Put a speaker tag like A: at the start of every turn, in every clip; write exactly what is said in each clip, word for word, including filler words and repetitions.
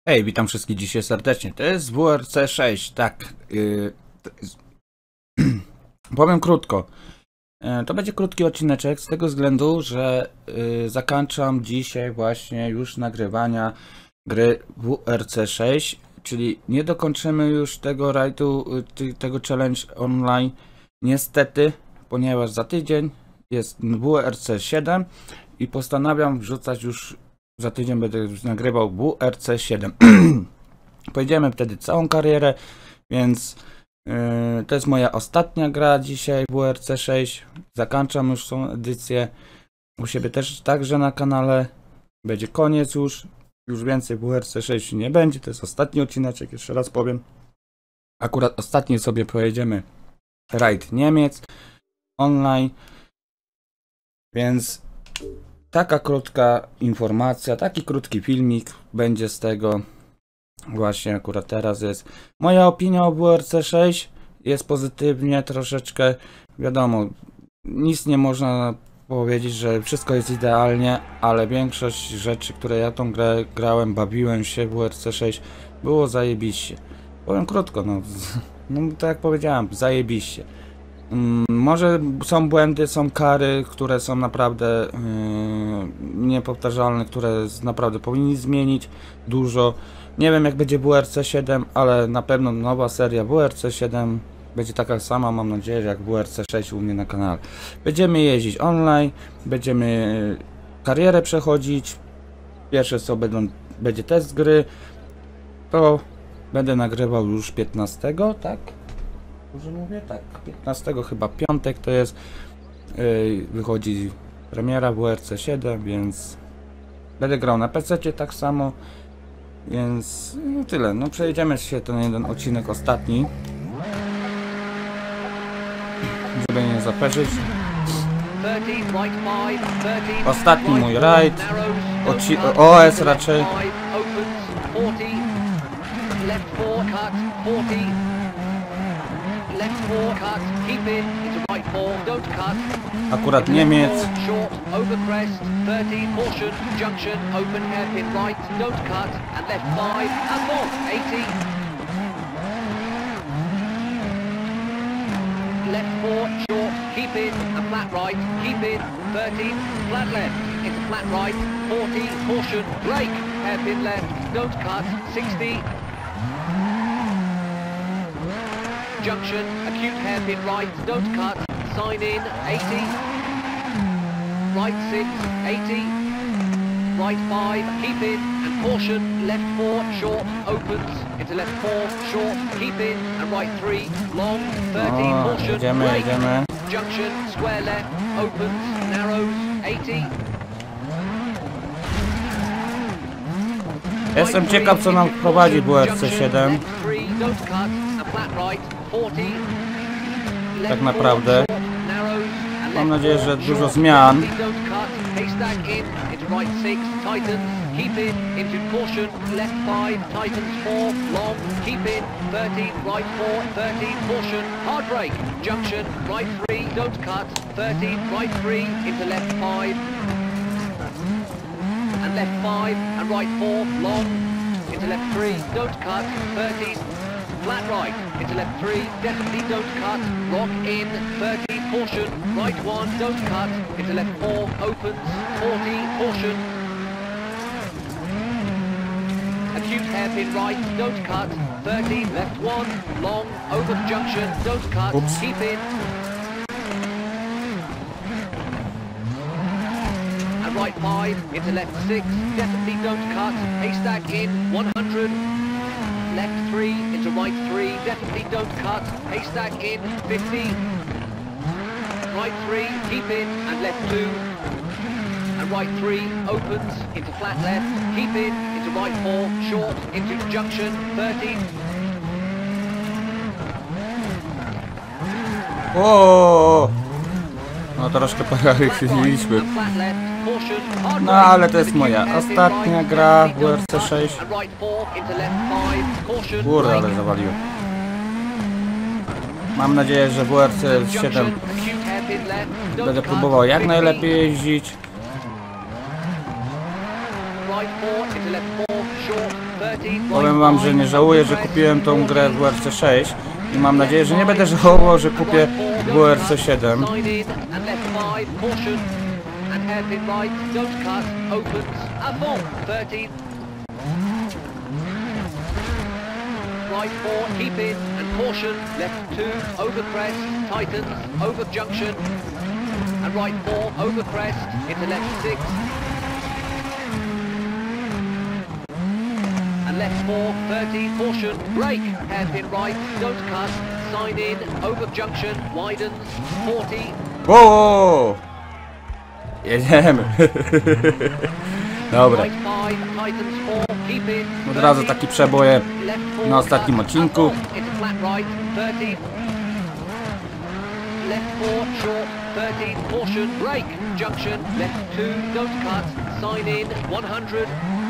A: Hej, witam wszystkich dzisiaj serdecznie. To jest W R C sześć, tak. Yy, jest... Powiem krótko. Yy, to będzie krótki odcineczek z tego względu, że yy, zakończam dzisiaj właśnie już nagrywania gry W R C sześć, czyli nie dokończymy już tego rajdu, yy, tego challenge online. Niestety, ponieważ za tydzień jest W R C siedem i postanawiam wrzucać już. Za tydzień będę już nagrywał W R C siedem. Pojedziemy wtedy całą karierę, więc yy, to jest moja ostatnia gra dzisiaj W R C sześć. Zakończam już tą edycję. U siebie też także na kanale. Będzie koniec już. Już więcej W R C sześć nie będzie. To jest ostatni odcineczek, jeszcze raz powiem. Akurat ostatni sobie pojedziemy rajd Niemiec online. Więc taka krótka informacja, taki krótki filmik będzie z tego. Właśnie akurat teraz jest. Moja opinia o W R C sześć jest pozytywnie troszeczkę. Wiadomo, nic nie można powiedzieć, że wszystko jest idealnie, ale większość rzeczy, które ja tą grę grałem, bawiłem się w W R C sześć, było zajebiście. Powiem krótko, no, no tak jak powiedziałem, zajebiście. Może są błędy, są kary, które są naprawdę yy, niepowtarzalne, które naprawdę powinni zmienić dużo. Nie wiem jak będzie W R C siedem, ale na pewno nowa seria W R C siedem będzie taka sama, mam nadzieję, jak W R C sześć u mnie na kanale. Będziemy jeździć online, będziemy karierę przechodzić. Pierwsze co będą, będzie test gry, to będę nagrywał już piętnastego, tak? Dobrze mówię? Tak, piętnastego chyba piątek to jest, yy, wychodzi premiera W R C siedem, więc będę grał na P C-cie tak samo, więc no tyle, no przejedziemy się ten jeden odcinek ostatni, żeby nie zaperzyć. Ostatni mój rajd, O S raczej.
B: Left four, cut, keep in, into right four, don't cut.
A: Akurat Niemiec.
B: Short, over crest, thirty, caution, junction, open hairpin right, don't cut, and left five, and more, eighty. Left four, short, keep in, and flat right, keep in, thirty, flat left, into flat right, forty, caution, brake, hairpin left, don't cut, sixty. Junction, acute hairpin right, don't cut, sign in, eighty, right six, eighty, right five, keep in, and caution, left four, short, opens, into left four, short, keep in, and right three, long, thirty,
A: O,
B: caution,
A: jedziemy,
B: brake,
A: jedziemy.
B: junction, square left, opens, narrows, eighty.
A: Jestem ciekaw co nam wprowadzi W R C siedem. Tak naprawdę. Mam nadzieję, że dużo zmian.
B: And left five, and right four, long, into left three, don't cut, thirty, flat right, into left three, definitely don't cut, rock in, thirty, caution, right one, don't cut, into left four, opens, forty, caution, acute hairpin right, don't cut, thirty, left one, long, over the junction, don't cut,
A: Oops.
B: keep in, right five, into left six, definitely don't cut, haystack in, one hundred, left three, into right three, definitely don't cut, haystack in, fifty, right three, keep in, and left two, and right three, opens, into flat left, keep in, into right four, short, into junction, thirty,
A: O, no troszkę pojechaliśmy. No ale to jest moja ostatnia gra w W R C sześć. Kurde, ale zawaliłem. Mam nadzieję, że w W R C siedem będę próbował jak najlepiej jeździć.
B: short, thirteen,
A: Powiem wam, że nie żałuję, że kupiłem tą grę w W R C sześć i mam nadzieję, że nie będę żałował, że kupię w W R C siedem.
B: sign in and left five, caution, and hairpin right, don't cut, opens, and ball, thirteen. Right four, keep in, and caution, left two, over crest, tightens, over junction, and right four, over crest, into left six, and left four, thirty, caution, brake, hairpin right, don't cut, sign in, over junction, widens, forty,
A: Wow! Jedziemy. Dobra.
B: right five, tightens four, keep in,
A: Od razu taki przeboje
B: left four,
A: na ostatnim
B: cut,
A: odcinku.
B: and ball, into flat right, thirty, left four, short, thirteen, caution, brake, junction, left two, don't cut, sign in, one hundred,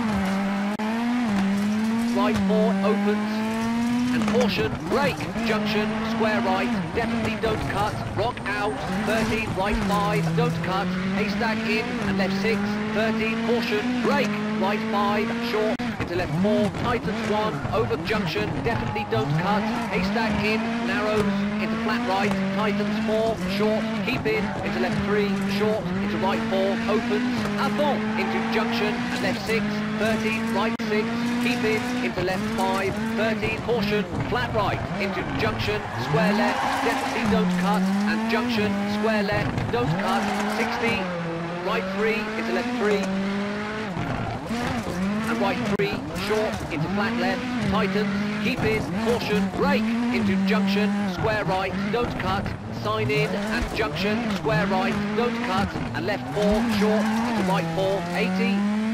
B: right four, opens, and caution, brake, junction, square right, definitely don't cut, rock out, thirteen, right five, don't cut, haystack in, and left six, thirteen, caution, brake, right five, short, into left four, tightens one, over junction, definitely don't cut, haystack in, narrows, into flat right, tightens four, short, keep in, into left three, short, into right four, opens, and ball, into junction, and left six, thirteen, right six, keep in, into left five, thirteen, caution, flat right, into junction, square left, definitely don't cut, and junction, square left, don't cut, sixty, right three, into left three, and right three, short, into flat left, tightens, keep in, caution, brake, into junction, square right, don't cut, sign in, and junction, square right, don't cut, and left four, short, into right four, eighty,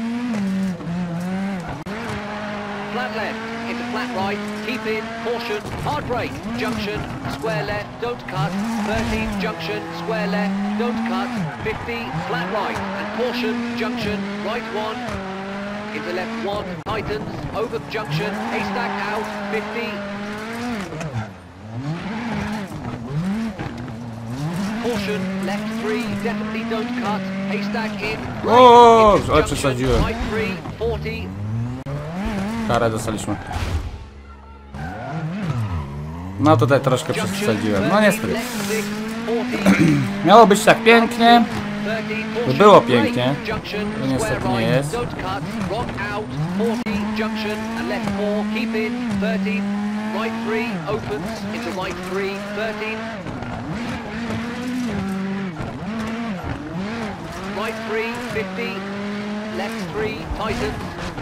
B: flat left, into flat right, keep in, caution, hard brake, junction, square left, don't cut, thirteen, junction, square left, don't cut, fifty, flat right, and caution, junction, right one, into left one, tightens, over junction, haystack out, fifty, caution, left three, definitely don't cut, haystack in,
A: O,
B: into
A: oj,
B: junction,
A: przesadziłem.
B: right three, forty,
A: Karę dostaliśmy. No tutaj troszkę przesadziłem. No niestety. Miało być tak pięknie. To było pięknie. To niestety nie jest.
B: Right three, fifty, left three, tightens,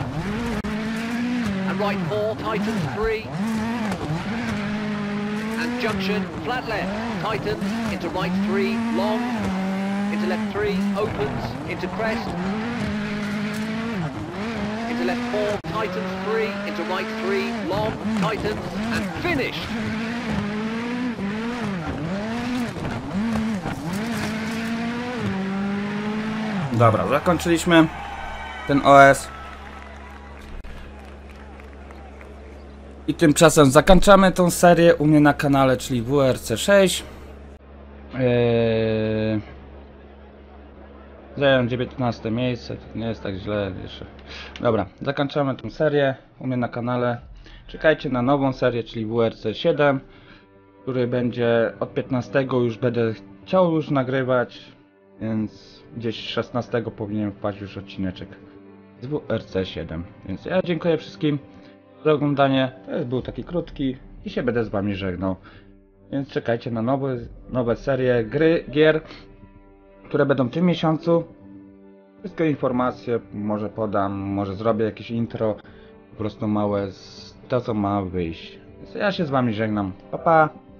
B: and right four, tightens three, and junction, flat left, tightens, into right three, long, into left three, opens, into crest, into left four, tightens three, into right three, long, tightens, and finished.
A: Dobra, zakończyliśmy ten O S. I tymczasem zakończamy tą serię u mnie na kanale, czyli W R C sześć. Eee... Zająłem dziewiętnaste miejsce, to nie jest tak źle jeszcze. Dobra, zakończamy tą serię u mnie na kanale. Czekajcie na nową serię, czyli W R C siedem, który będzie od piętnastego już będę chciał już nagrywać, więc gdzieś szesnastego powinien wpaść już odcineczek z W R C siedem. Więc ja dziękuję wszystkim za oglądanie. To był taki krótki i się będę z wami żegnał. Więc czekajcie na nowe, nowe serie gry, gier, które będą w tym miesiącu. Wszystkie informacje może podam, może zrobię jakieś intro, po prostu małe z to co ma wyjść. Więc ja się z wami żegnam. Pa pa!